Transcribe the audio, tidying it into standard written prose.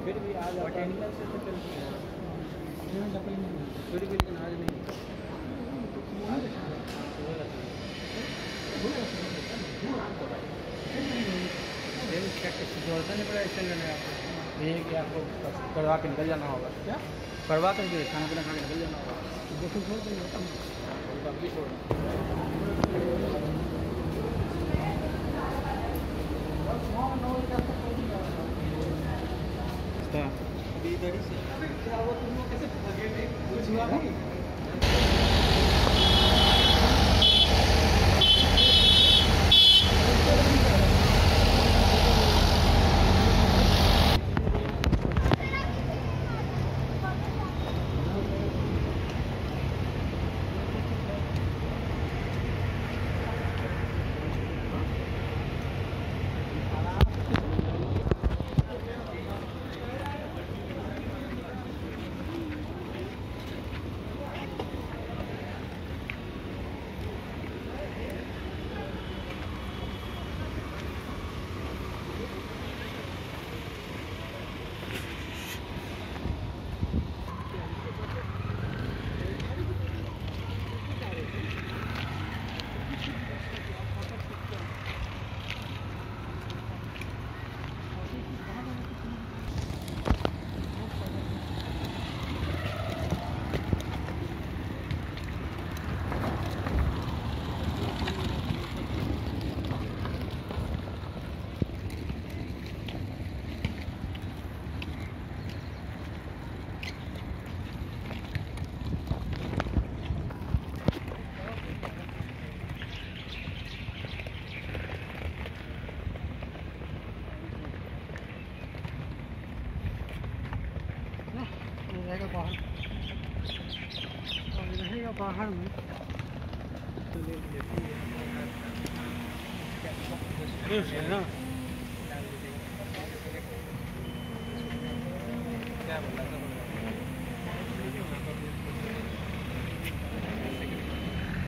फिर भी आज टेंडर से तो चलती है फिर भी, लेकिन आज नहीं जोड़ता नहीं पड़ा एक्शन लेने आपको, ये कि आपको करवा के निकल जाना होगा। क्या करवा कर खाना पीना खा के निकल जाना होगा। अभी छोड़ इधर से कैसे कुछ हुआ नहीं। रहेगा बाहर में तो ले लेती है ना।